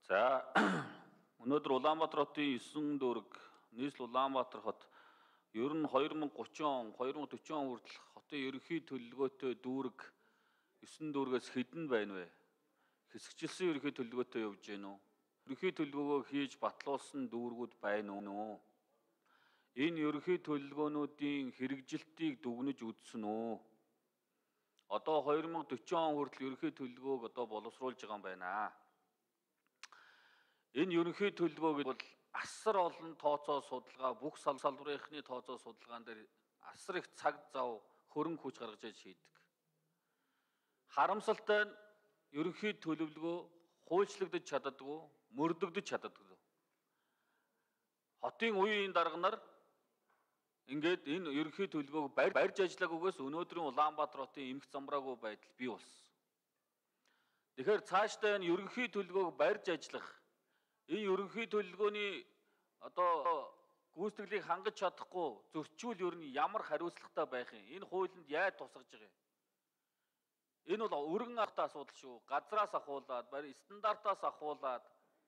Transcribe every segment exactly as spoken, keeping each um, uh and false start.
За өнөөдөр Улаанбаатар хотын есөн дүүрэг нийслэл Улаанбаатар хот ер нь две тысячи тридцать он, две тысячи сорок он хүртэл хотын ерөнхий төлөвлөгөөтэй дүүрэг есөн дүүргээс хэдэн байна вэ? Хэсэгчилсэн ерөнхий төлөвлөгөөтэй явж гэнэ үү? Ерөнхий төлөвлөгөө хийж батлуулсан дүүргүүд байна уу? Энэ ерөнхий төлөвлөгөөнүүдийн хэрэгжилтийг дүгнэж үзсэн үү? Одоо две тысячи сорок он хүртэл ерөнхий төлөвлөгөөг одоо боловсруулж байгаа юм байна. Энэ ерөнхий төлөвлөгөө бол асар олон тооцоо судалгаа, бүх салбарынхны тооцоо судалгаан дээр асар их цаг зав, хөрөнгө хүч гаргаж яаж шийдэг. Харамсалтай нь ерөнхий төлөвлөгөө хуульчлагдаж чаддаггүй, мөрдөгдөж чаддаггүй. Хотын үеийн дарга нар ингээд энэ ерөнхий төлөвлөгөөг барьж ажиллаагүйгээс өнөөдрийн Улаанбаатар хотын эмх замбраагүй байдал бий болсон. Тэгэхээр цаашдаа энэ ерөнхий төлөвлөгөөг барьж ажиллах, энэ ерөнхий төлөвлөгөөний одоо гүйцэтгэлийг хангаж чадахгүй зөрчил ер нь ямар хариуцлагатай байх юм? Энэ хуулинд яаж тусгаж байгаа юм? Энэ бол өргөн ахтай асуудал шүү. Газраас ахуулаад, барь стандартаас ахуулаад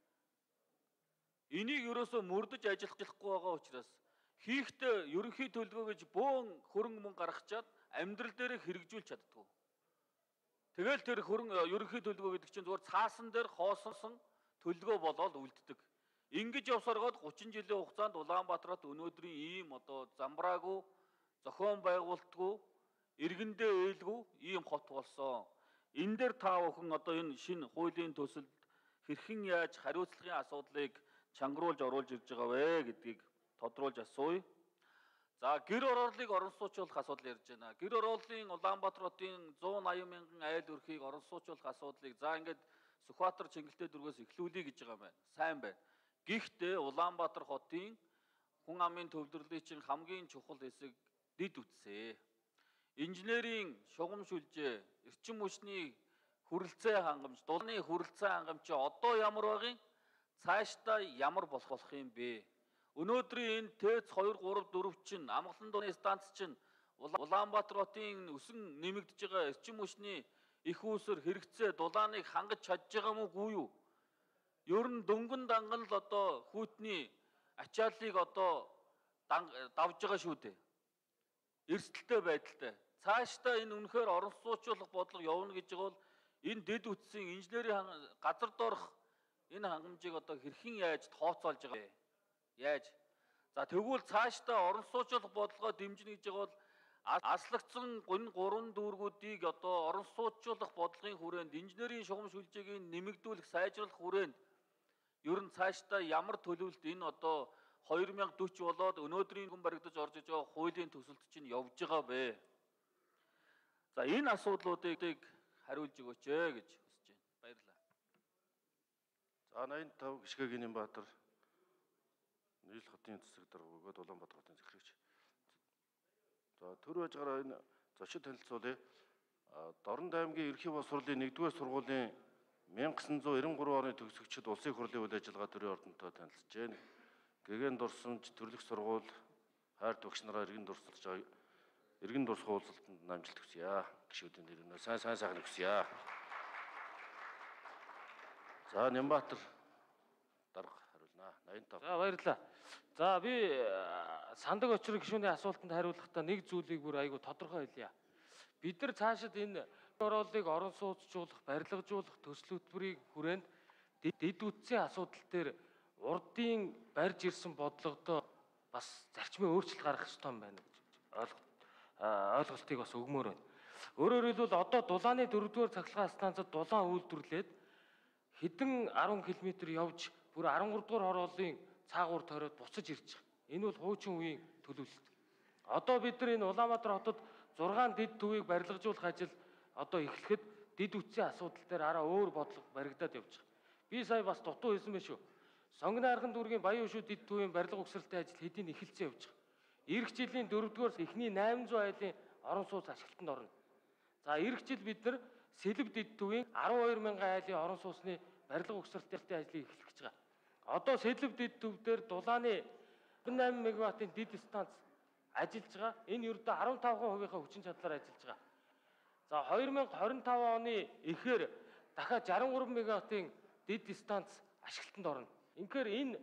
энийг ерөөсөө мөрдөж ажиллахгүй байгаа учраас хийхдээ ерөнхий төлөвлөгөө гэж бөөн хөрөнгө мөнгө гаргачаад амьдрал дээр хэрэгжүүлж чаддгүй. Тэгэл тэр хөрөнгө ерөнхий төлөвлөгөө гэдэг чинь зүгээр цаасан дээр хоосон төлөвлөгөө болоод үлддэг. Ингэж явсараад тридцать жилийн хугацаанд Улаанбаатарт өнөөдрийн ийм одоо замбраагүй, зохион байгуулалтгүй, иргэндээ ээлгүй ийм хот болсон. Энэ дээр та бүхэн одоо энэ шинэ хуулийн төсөлд хэрхэн яаж хариуцлагын асуудлыг чангаруулж оруулж ирж байгаа вэ гэдгийг тодруулж асууя. За гэр орооллыг орон сууцуулах асуудал ярьж байна. Гэр орооллын Улаанбаатар хотын one eighty мянган айл өрхийг орон сууцуулах асуудлыг за ингээд Сүхбаатар Чингэлтэй дүүргээс эхлүүлэе гэж байгаа юм байна. Сайн байна. Гэхдээ Улаанбаатар хотын хүн амын төвлөрлийн чинь хамгийн чухал хэсэг дэд үтсээ. Инженерийн шугам шүлжээ, эрчим хүчний хүрэлцээ хангамж, дулааны хүрэлцээ хангамж одоо ямар багын цаашдаа ямар болох болох юм бэ? Өнөөдрийн энэ ТЭЦ two, three, four чинь амгалан дууны станц чинь Улаанбаатар хотын өсөн нэмэгдэж байгаа эрчим хүчний их үүсвэр хэрэгцээ дулааныг хангаж чадж байгаа мó үгүй юу? Ер нь дөнгөн данган л одоо хүйтний ачааллыг одоо давж байгаа шүү дээ. Эрсдэлтэй байдалтай. Цаашдаа энэ үнэхээр орон сууцуулах бодлого явна гэж байгаа бол энэ дэд үтсийн инженерийн газар доорх энэ хангамжийг одоо хэрхэн яаж тооцоолж байгаа вэ? Яаж? За тэгвэл цаашдаа орон сууцуулах бодлогоо дэмжинэ гэж байгаа бол аслагдсан гүн гурван дүүргүүдийг одоо орон сууцуулах бодлогын хүрээнд инженерийн шугам шүлжээг нэмэгдүүлэх, сайжруулах хүрээнд ер нь цаашдаа ямар төлөвлөлт энэ одоо two thousand forty болоод өнөөдрийн хүн баригдаж орж иж байгаа хуулийн төсөлд чинь явж байгаа бэ. За энэ асуудлуудыг хариулж өгөөч ээ гэж хүсэж байна. Баярлалаа. За eighty-five Гишгэ Гинбаатар нийл хотын цэцэг дарга бөгөөд Улаанбаатар хотын захирагч. За төр байж гараа энэ зочид танилцуулъя. Дорнод аймгийн ерхий боловс сурлын нэгдүгээр сургуулийн one thousand nine hundred ninety-three оны төгсөгчид улсын хурлын үйл ажиллагаа төрийн ордонтой танилцж байна. Гэгэн дурсамж төрлөх сургууль хайр төгч нараа иргэн дурсалж байгаа иргэн дурсах уулзалтанд намжилт хүсье. Гишүүдийн нэрнээ сайн сайн сайхан хүсье. За Нямбатар дарга хариулнаа. eighty-five. За баярлалаа. За би сандаг очрог гишүүний асуултанд хариулахдаа нэг зүйлийг бүр айгүй тодорхой хэлье. Бид нар цаашид энэ орооллыг орон сууцжуулах, барилгажуулах төсөл хөтөлбөрийг хүрээнд дэд үтсийн асуудал дээр урдын барьж ирсэн бодлогодоо бас зарчмын өөрчлөлт гаргах ёстой юм байна гэж ойлголтыг бас өгмөр байна. Өөрөөр хэлбэл одоо дулааны дөрөвдүгээр цахилгаан станцад дулаан үйлдвэрлээд хэдэн ten км явж бүр thirteen дугаар хорооллын цаагуур тойроод буцаж ирж байгаа. Энэ бол хуучин үеийн төлөвлөлт. Одоо бид нар энэ Улаанбаатар хотод six дэд төвийг барилгажуулах ажил одоо эхлэхэд дэд үтсийн асуудал дээр араа өөр бодлого баригдаад явж байгаа. Би сая бас дутуу хэлсэн байх шүү. Сонгон найрхан дүүргийн Баян Хөшөө дэд төвийн барилга угсралтай ажил хэдийн эхэлсэн явж байгаа. Ирэх жилийн дөрөвдүгээр эхний eight hundred айлын орон сууц ашиглалтанд орно. За ирэх жил бид нар Сэлб дэд төвийн twelve thousand айлын орон сууцны барилга угсралтай ажлыг эхлэх гэж байгаа. Одоо Сэлб дэд төв дээр дулааны eight мегаваттын дэд станц ажиллаж байгаа. Энэ ердөө fifteen percent хүчин чадлаар ажиллаж байгаа. За twenty twenty-five оны эхээр дахиад sixty-three мегаваттын дэд станц ашиглалтанд орно. Инхээр энэ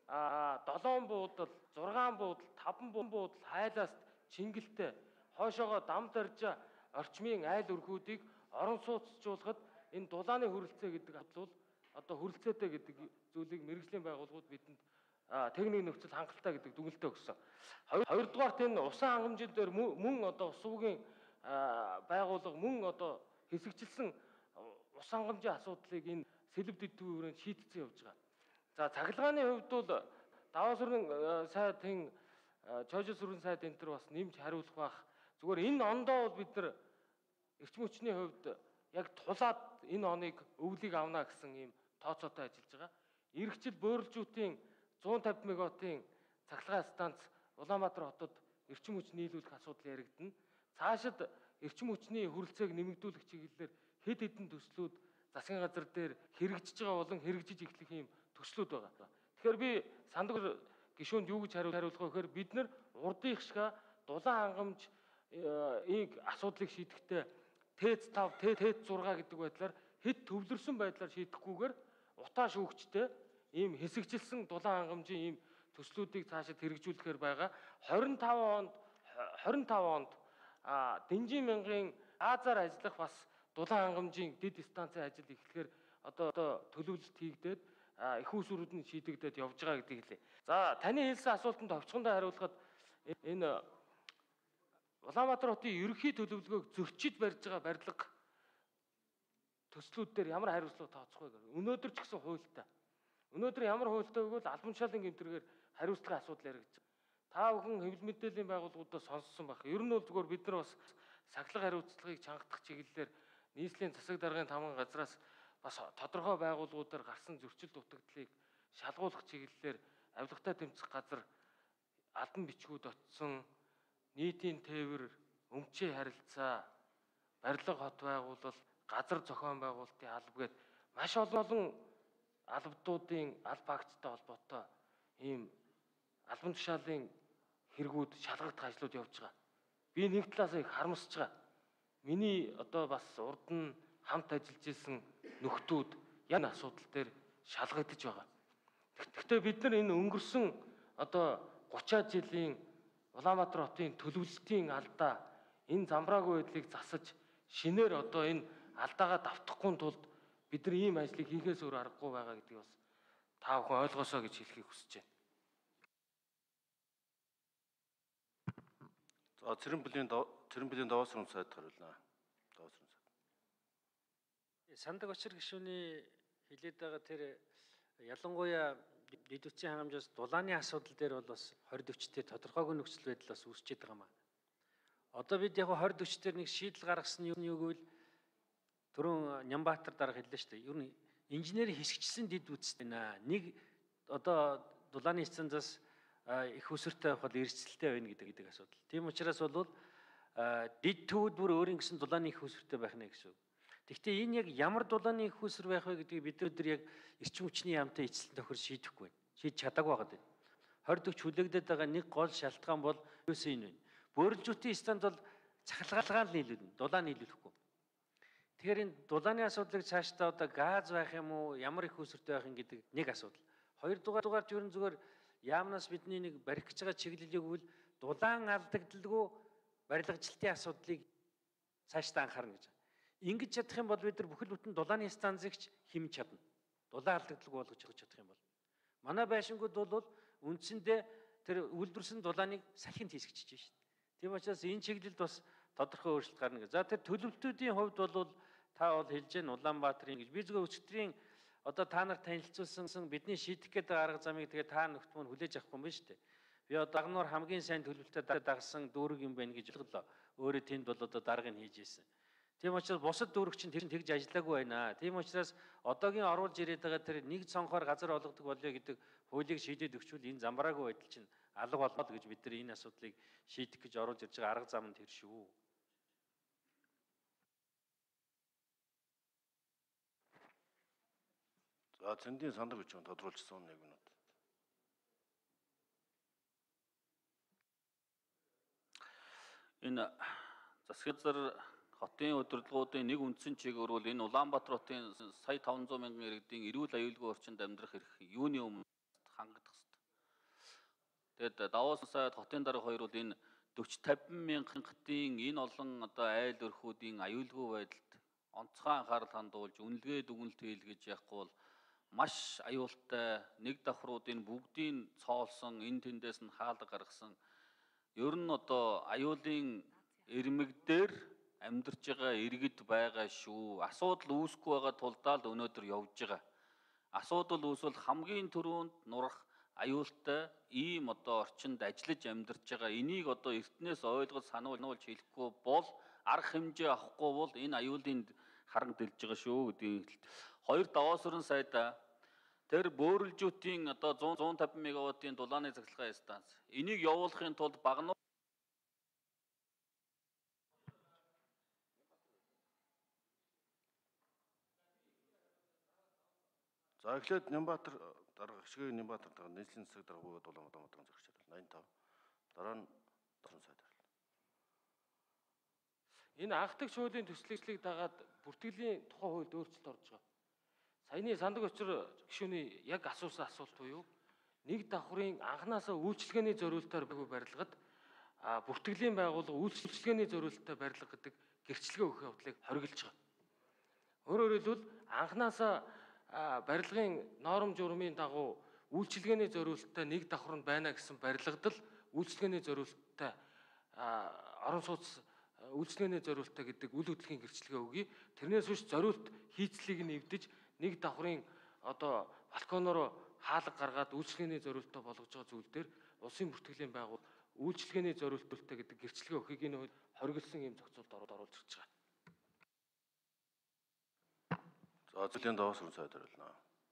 долоон буудал, зургаан буудал, таван буудал хайлаас чингэлтэй хойшоогоо дам даржа орчмын айл өргүүдийг орон сууцжуулахад энэ дулааны хүрэлцээ гэдэг бол одоо хүрэлцээтэй гэдэг зүйлийг мэрэгжлийн байгууллагууд бидэнд техник нөхцөл хангалттай гэдэг дүгнэлтээ өгсөн. Хоёрдугаарт энэ усан хангамжийн дээр мөн одоо ус уугийн байгууллага мөн одоо хэсэгчилсэн ус хангамжийн асуудлыг энэ сэлб дэвтгүүрээр шийдсэн явж байгаа. За цахилгааны хувьд бол даваа сүрэн сайдын чойжо сүрэн сайд энэ төр бас нэмж хариулах бах. Зүгээр энэ ондоо бол бид нар эрчим хүчний хувьд яг тулаад энэ оныг өвлийг авна гэсэн ийм тооцоотой ажиллаж байгаа. Ирэх жил бөөрөлжүүдийн зуун тавьд мегаваттын цахилгаан станц Улаанбаатар хотод эрчим хүч нийлүүлэх асуудал яригдана. Цаашид эрчим хүчний хүрэлцээг нэмэгдүүлэх чиглэлээр хэд хэдэн төслүүд засгийн газар дээр хэрэгжиж байгаа болон хэрэгжиж эхлэх юм төслүүд байгаа. Тэгэхээр би сандаг гишүүнд юу гэж хариулах вэ гэхээр бид нар урдынх шиг дулаан хангамж ийг асуудлыг шийдэхдээ тэц тав, тэц шесть гэдэг байдлаар хэд төвлөрсөн байдлаар шийдэхгүйгээр утаа шүүгчтэй ийм хэсэгжилсэн дулаан хангамжийн ийм төслүүдийг цаашид хэрэгжүүлэхээр байгаа. хорин таван онд хорин таван онд Дэнжин мянган Азаар ажиллах бас дулаан хангамжийн дэд станцын ажил эхлэхээр одоо одоо төлөвлөлт хийгдээд их усрууд нь шийдэгдээд явж байгаа гэдгийг хэлье. За таны хэлсэн асуултанд товчхондоо хариулахад энэ Улаанбаатар хотын ерөнхий төлөвлөгөөг зөрчиж барьж байгаа барилга төслүүд дээр ямар хариуцлага тооцох вэ гэвэл өнөөдөр ч гэсэн хуультай. Өнөөдөр ямар хуультай вэ гэвэл албан тушаалын гэмтрэгээр хариуцлагын асуудал яригдж байгаа. Та бүхэн хэвлэл мэдээллийн байгууллагуудаас сонссон байх. Ер нь бол зүгээр бид нар бас сахилга хариуцлагыг чангадах чиглэлээр нийслэлийн засаг даргын тамган газраас бас тодорхой байгууллагуудаар гарсан зөрчил дутагдлыг шалгуулах чиглэлээр авилгатай тэмцэх газар албан бичгүүд очсон, нийтийн тээвэр, өмчийн харилцаа, барилга хот байгуулал, газар зохион байгуулалтын алба гээд маш олон албадуудын алба агцтай холбоотой ийм албан тушаалын хэрэгүүд шалгагдах ажлууд явж байгаа. Би нэг талаас их харамсаж байгаа. Миний одоо бас урд нь хамт ажиллаж исэн нөхдүүд энэ асуудал дээр шалгагдаж байгаа. Гэхдээ бид нар энэ өнгөрсөн одоо гучаад жилийн Улаанбаатар хотын төлөвлөлтийн алдаа энэ замбраагүй байдлыг засаж шинээр одоо энэ алдаагаа давтахгүй тулд бид нар ийм ажлыг хийхээс өөр аргагүй байгаа гэдгийг бас та бүхэн ойлгосоо гэж хэлхийг хүсэж байна. За Цэрэнбэлийн Цэрэнбэлийн даваа сүрэн сайд хариулна. Даваа сүрэн сайд. Сандаг очир гишүүний хэлээд байгаа тэр ялангуяа дэд үтсийн хангамжаас дулааны асуудал дээр бол бас хорд өвчтэй тодорхойгүй нөхцөл байдал бас үүсчээд байгаа юм аа. Одоо бид яг хорд өвчтөр нэг шийдэл гаргасан нь юу гэвэл түрүүн Нямбаатар дарга хэллээ шүү дээ. Ер нь инженери хэсэгчсэн дэд үтс байна. Нэг одоо дулааны станцаас их усртай авах бол эрсдэлтэй байна гэдэг гэдэг асуудал. Тийм учраас бол дэд төвд бүр өөрийн гэсэн дулааны их усртай байх нэ гэсэн үг. Гэхдээ энэ яг ямар дулааны их уср байх вэ гэдгийг бид нар яг эрчим хүчний яамтай эцэлэн тохир шийдэхгүй байна. Шийдэж чадаагүй байгаа дээ. хорд өвч хүлээгдээд байгаа нэг гол шалтгаан бол юусэн энэ байна. Бөөрөлжүүдийн станц бол цахилгаалгаан нийлүүлнэ, дулаан нийлүүлэхгүй. Тэгэхээр энэ дулааны асуудлыг цаашдаа одоо газ байх юм уу, ямар их усртай байх юм гэдэг нэг асуудал. Хоёрдугаар ерөн зүгээр яамнаас бидний нэг барих гэж байгаа чиглэлийг үл дулаан алдагдaltaгүй барилгачлалтын асуудлыг цаашдаа анхаарна гэж. Ингэж чадах юм бол бид нар бүхэл бүтэн дулааны станцыг хэмж чадна. Дулаан алдагдaltaгүй болгож чадах юм бол. Манай байшингууд бол үндсэндээ тэр үйлдвэрсэн дулааныг салхинд хийсгэж чинь шүү дээ. Тийм учраас энэ чиглэлд бас тодорхой өөрчлөлт гарна гэж. За тэр төлөвлөлтүүдийн хувьд бол та бол хэлж гэн Улаанбаатарын гэж би зөвхөн өчигдрийн одоо та нарт танилцуулсан бидний шийдэх гэдэг арга замыг тэгээ та нөхд мөн хүлээж авахгүй юм байна шүү дээ. Би одоо Дагнуур хамгийн сайн төлөвлөлтөд дагсан дүүрэг юм байна гэж бодлоо. Өөрөө тэнд бол одоо даргыг хийж ийсэн. Тийм учраас бусад дүүрэг чинь тэр тэгж ажиллаагүй байна. Тийм учраас одоогийн оруулж ирээд байгаа тэр нэг цонхоор газар олгодог болё гэдэг хуулийг шийдээд өгчвөл энэ замбраагүй байдал чинь алга болоод гэж бид нар энэ асуудлыг шийдэх гэж оруулж ирж байгаа арга зам нь тэр шүү. За Цэндийн сандаг гэж тодруулжсан нэг минут. Энэ засгийн газар хотын удирдлагуудын нэг үндсэн чиглэл бол энэ Улаанбаатар хотын сая таван зуун мянган иргэдийн эрүүл аюулгүй орчинд амьдрах эрх юуны өмнө хангагдах ёстой. Тэгэд Давоос сайд хотын дарга хоёр бол энэ forty fifty мянгатын энэ олон одоо айл өрхүүдийн аюулгүй байдалд онцгой анхаарал хандуулж үнэлгээ дүгнэлт хийлгэж явахгүй бол маш аюултай нэг давхруудын бүгдийн цоолсон энэ тэндээс нь хаалга гаргасан ер нь одоо аюулын ирмэг дээр амьдарч байгаа иргэд байгаа шүү. Асуудал үүсэхгүй байгаа тулдаа л өнөөдөр явж байгаа. Асуудал үүсвэл хамгийн түрүүнд нурах аюултай ийм одоо орчинд ажиллаж амьдарч байгаа. Энийг одоо эртнээс ойлгож сануулж хэлэхгүй бол арга хэмжээ авахгүй бол энэ аюулын харан дэлж байгаа шүү гэдгийг. Хоёр Давоос өрн сайда тэр бөөрөлжүүдийн одоо one hundred fifty мегаваттын дулааны цахилгаан станц. Энийг явуулахын тулд багнуу За эхлээд Нямбатар дарга Ашигын Нямбатар дарга нийслэлийн засаг дарга бөгөөд Улаанбаатар модон зэрэгч ninety-five. Дараа нь Дорн сайд арил. Энэ анхдагч хуулийн төслийг дагаад бүртгэлийн тухай хуульд өөрчлөлт орж байгаа. Саяны сандаг очир гишүүний яг асуусан асуулт буюу нэг давхрын анханасаа үйлчлэгээний зориулалтаар барилгад бүртгэлийн байгууллага үйлчлэгээний зориулалтаар барилга гэдэг гэрчлэгээ өгөх явдлыг хориглож байгаа. Өөрөөр хэлбэл анханасаа барилгын норм журмын дагуу үйлчлэгээний зориулалтаа нэг давхар нь байна гэсэн барилгад л үйлчлэгээний зориулалтаа орон сууц үйлчлэгээний зориулалтаа гэдэг үйл хөдлөлийн гэрчлэгээ өгье. Тэрнээс биш зориулт хийцлийг нь эвдэж нэг давхрын одоо балконоор хаалга гаргаад үйлчлэгээний зориулалтаа болгож байгаа зүйл дээр улсын бүртгэлийн байгуул үйлчлэгээний зориулалтаа гэдэг гэрчлэгээ өгөхийг энэ үед хориглосон юм зохицуулт оруулж ирж байгаа. За зөвлийн Давоос өрн сайд арилна.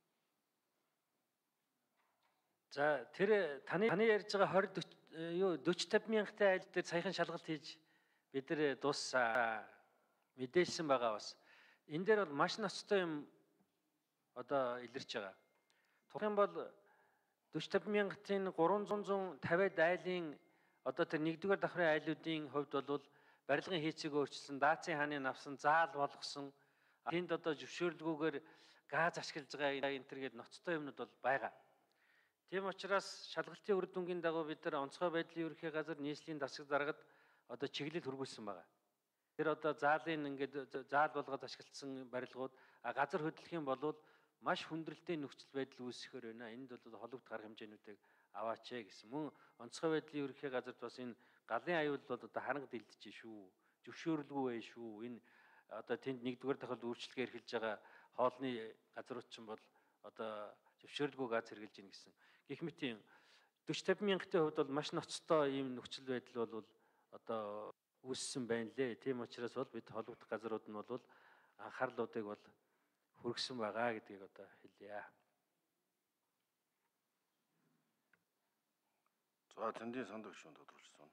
За тэр таны таны ярьж байгаа twenty юу forty fifty мянган айл дээр саяхан шалгалт хийж бид нар дууссан мэдээлсэн байгаа бас. Энэ дээр бол маш ноцтой юм одоо илэрч байгаа. Тухайн бол forty fifty мянгатын three hundred fifty айлын одоо тэр нэгдүгээр давхрын айлуудын хувьд бол барилгын хийцийг өөрчилсөн, даацын хааны навсан, заал болгосон, тэнд одоо зөвшөөрлгүйгээр газ ашиглаж байгаа энэ төр гээд ноцтой юмнууд бол байгаа. Тийм учраас шалгалтын үр дүнгийн дагуу бид нар онцгой байдлын ерөнхий газар нийслэлийн засаг даргад одоо чиглэл хүргүүлсэн байгаа. Тэр одоо заалын ингээд заал болгоод ашигласан барилгууд газар хөдлөх юм бол маш хүндрэлтэй нөхцөл байдал үүсэхээр байна. Энд бол холбогд гарах хэмжээнүүдийг аваач гэсэн. Мөн онцгой байдлын ерөнхий газарт бас энэ галын аюул бол одоо харанг дэлдэж шүү. Зөвшөөрлгүй бай шүү. Энэ одоо тэнд нэгдүгээр дахиад үйлчлэгээ эрхэлж байгаа хоолны газрууд ч бол одоо зөвшөөрлгүй газ хэрэгжилж гин гэсэн. Гэх мэт юм forty fifty мянгатын хувьд бол маш ноцтой ийм нөхцөл байдал бол одоо үүссэн байна лээ. Тийм учраас бол бид холбогдох газрууд нь бол анхаарлуудыг бол хүргэсэн байгаа гэдгийг одоо хэлье. За тэндийн сандаг гишүүн тодорхойлсон.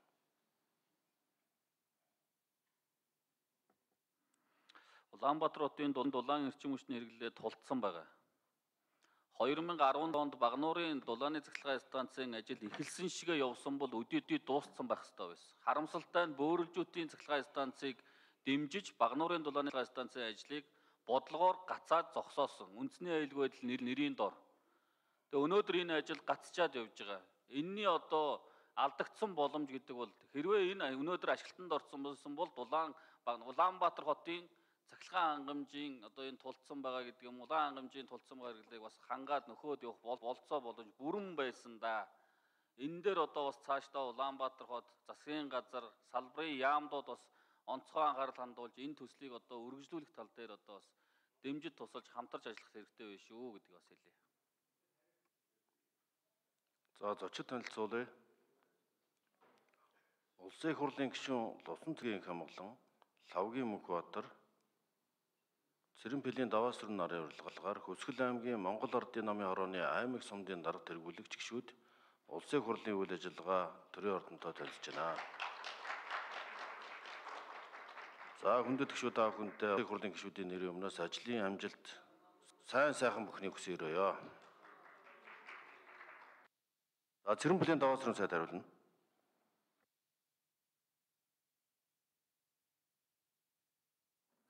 Улаанбаатар хотын дулаан эрчим хүчний хэрэглээ тулдсан байгаа. two thousand ten онд Багнуурын дулааны цахилгаан станцын ажил эхэлсэн шигээ явсан бол өдөө өдөө дууссан байх ёстой байсан. Харамсалтай нь бөөрөлжүүдийн цахилгаан станцыг дэмжиж Багнуурын дулааны цахилгаан станцын ажлыг бодлогоор гацаад зогсоосон. Үндэсний аюулгүй байдал нэр нэрийн дор. Тэгээ өнөөдөр энэ ажил гацчаад явж байгаа. Энэний одоо алдагдсан боломж гэдэг бол хэрвээ энэ өнөөдөр ашиглалтанд орсон бол дулаан Улаанбаатар хотын цахилгаан хангамжийн одоо энэ тулцсан байгаа гэдэг юм. Улаан хангамжийн тулцсан байгаа хэрэглээг бас хангаад нөхөөд явах болцоо боломж бүрэн байсан да. Энэ дээр одоо бас цаашдаа Улаанбаатар хот засгийн газар салбарын яамдууд бас онцгой анхаарал хандуулж энэ төслийг одоо үргэлжлүүлэх тал дээр одоо бас дэмжиж тусалж хамтарч ажиллах хэрэгтэй байх шүү гэдгийг бас хэлье. За зочид танилцуулъя. Улсын их хурлын гишүүн Лувсан цэгийн хамглан Лавгийн Мөнхбаатар Цэрэнпилийн Давоос өрн нарын урилгалгаар Хөсгөл аймгийн Монгол Ардын намын хорооны аймаг сумдын дарга тэргүүлэгч гишүүд улсын их хурлын үйл ажиллагаа төрийн ордонтой танилцж байна. За хүндэт гишүүд аав хүнтэй улсын их хурлын гишүүдийн нэрийн өмнөөс ажлын амжилт сайн сайхан бүхнийг хүсье өрөөё. За Цэрэнпилийн Давоос өрн сайд хариулна.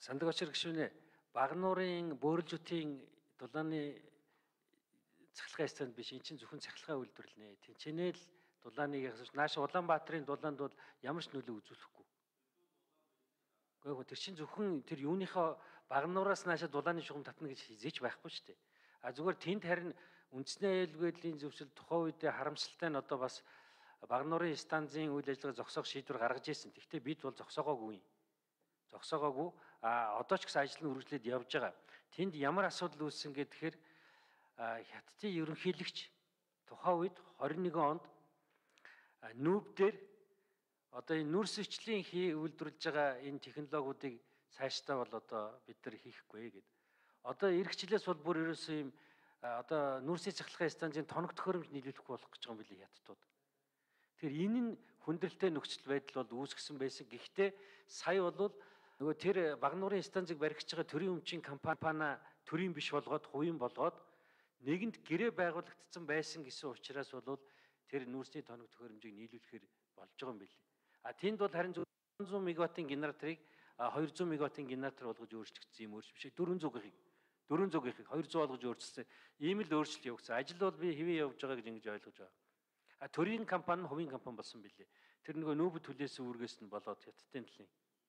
Сандаг очир гишүүнээ Багнуурын бөөрөлжүтийн дулааны цахилгаан станд биш, эн чинь зөвхөн цахилгаан үйлдвэрлэл нэ. Тэнцэнэ л дулааныг ясаж нааша Улаанбаатарын дулаанд бол ямар ч нөлөө үзүүлэхгүй. Гэхдээ тэр чинь зөвхөн тэр юуныхоо Багнуураас нааша дулааны шугам татна гэж хизээч байхгүй шүү дээ. А зүгээр тэнд харин үндэсний аюулгүйдлийн зөвшөл тухайн үедээ харамсалтай нь одоо бас Багнуурын станцын үйл ажиллагаа зогсоох шийдвэр гаргаж ирсэн. Гэхдээ бид бол зогсоогоогүй. Зогсоогоогүй. А одоо ч гэсэн ажил нь үргэлжлээд явж байгаа. Тэнд ямар асуудал үүссэн гэхээр Хятадын ерөнхийлөгч тухайн үед хорин нэгэн онд нүүб дээр одоо энэ нүрсвчлэн хий үйлдвэрлэж байгаа энэ технологиудыг цаашдаа бол одоо бид нар хийхгүй гэдэг. Одоо эх жилээс бол бүр ерөөсөө юм одоо нүрсийн цахилгаан станцын тоног төхөөрөмж нийлүүлэх болох гэж байгаа юм билий Хятадууд. Тэгэхээр энэ нь хүндрэлтэй нөхцөл байдал бол үүсгэсэн байсан. Гэхдээ сая бол нөгөө тэр Багнуурын станцыг баригдаж байгаа төрийн өмчийн компани төрийн биш болгоод хувийн болгоод нэгэнд гэрээ байгуулагдсан байсан гэсэн учраас бол тэр нүүрсний тоног төхөөрөмжийг нийлүүлэхээр болж байгаа юм билий. А тэнд бол харин зурсан мегаваттын генераторыг двести мегаваттын генератор болгож өөрчлөгдсөн юм өөрч биш. дөрвөн зуун гихийг дөрвөн зуун гихийг двести болгож өөрчилсөн. Ийм л өөрчлөлт явагдсан. Ажил бол би хэвээ явж байгаа гэж ингэж ойлгож байгаа. А төрийн компани нь хувийн компани болсон билий. Тэр нөгөө нүүб төлөөс үүргээс нь болоод Хятадын төлөв.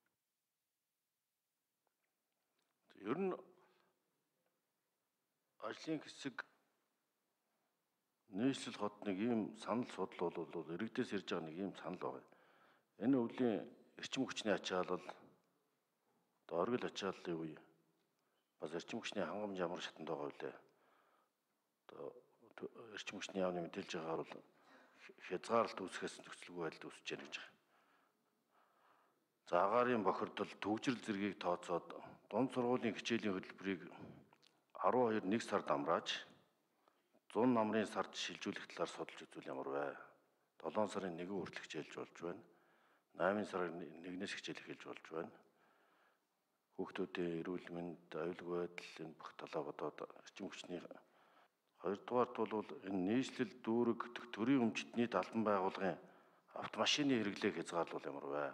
Ер нь ажлын хэсэг нийслэл хот нэг ийм санал судал бол иргэдээс ирж байгаа нэг ийм санал байна. Энэ өвлийн эрчим хүчний ачаалал одоо оргил ачааллын үе бас эрчим хүчний хангамж ямар шатанд байгаа вэ? Одоо эрчим хүчний яамны мэдээлж байгаагаар бол хязгаарлалт үүсгэсэн нөхцөлгүй байдал үүсэж байна гэж байна. За агаарын бохирдол төвжирэл зэргийг тооцоод дунд сургуулийн хичээлийн хөтөлбөрийг арван хоёр нэг сард амрааж зун намрын сард шилжүүлэх талаар судалж үзвэл ямар вэ? долоон сарын нэгэн хүртэл хичээлж болж байна. наймын сарын нэгнээс хичээл эхэлж болж байна. Хүүхдүүдийн эрүүл мэнд, аюулгүй байдал энэ бүх талаа бодоод эрчим хүчний хоёрдугаарт бол энэ нийслэл дүүрэг төрийн өмчтний албан байгууллагын автомашины хэрэглээг хязгаарлуул ямар вэ?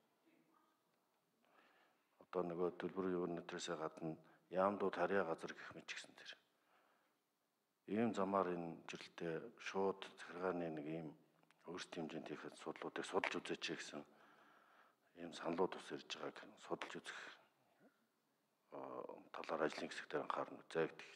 Одоо нөгөө төлбөр юу нэтрээсээ гадна яамдууд харьяа газар гэх мэт ч гэсэн тэр. Ийм замаар энэ жилдээ шууд захиргааны нэг ийм өөрсдийн хэмжээнд хийх судлуудыг судалж үзээч гэсэн ийм саналууд ус ирж байгааг судалж үзэх талаар ажлын хэсэг дээр анхаарна үзээ гэдэг.